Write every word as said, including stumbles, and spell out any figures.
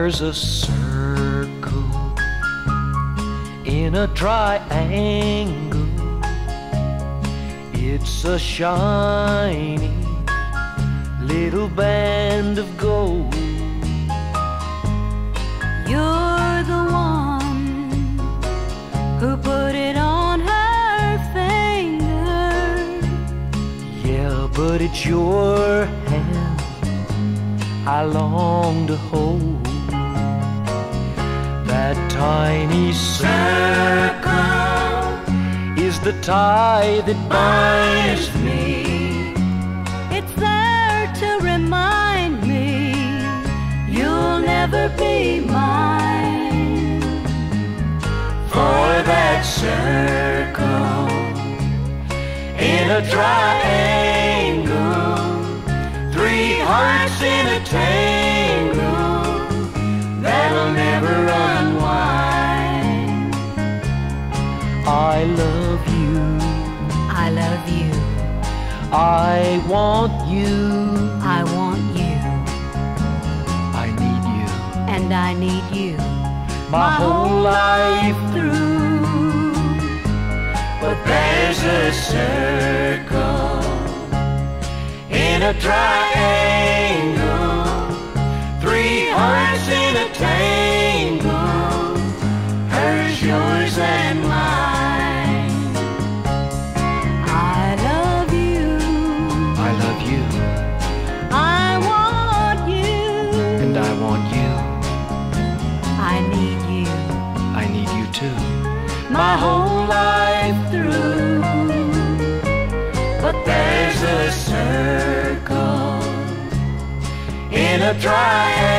There's a circle in a triangle. It's a shiny little band of gold. You're the one who put it on her finger. Yeah, but it's your hand I long to hold. That tiny circle is the tie that binds me. It's there to remind me you'll never be mine. For that circle in a triangle, three hearts in a tangle that'll never unwind. I love you, I love you, I want you, I want you, I need you, and I need you my whole life through. But there's a circle in a triangle, three hearts in a tangle, hers, yours, and mine. I love you, I love you, I want you, and I want you, I need you, I need you too, my whole life through. But there's a circle in a triangle,